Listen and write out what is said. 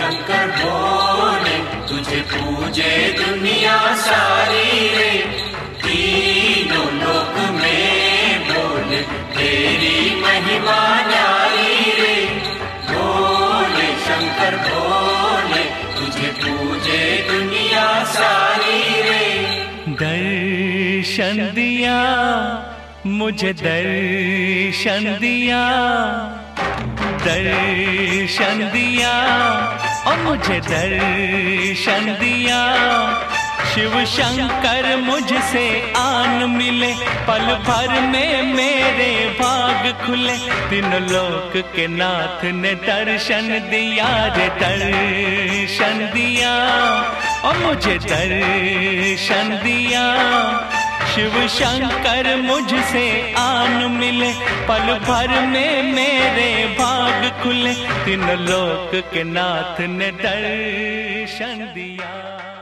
शंकर भोले, तुझे पूजे दुनिया सारी रे। तीनों लोक में बोले तेरी महिमा न्यारी रे। भोले शंकर भोले, तुझे पूजे दुनिया सारी रे। दर्शन दिया मुझे, दर्शन दिया, दर्शन दिया और मुझे दर्शन दिया। शिव शंकर मुझसे आन मिले, पल भर में मेरे भाग खुले। तीनों लोक के नाथ ने दर्शन दिया रे, दर्शन दिया और मुझे दर्शन दिया। शिव शंकर मुझसे आन मिले, पल भर में मेरे भाग खुले। तीनों लोक के नाथ ने दर्शन दिया।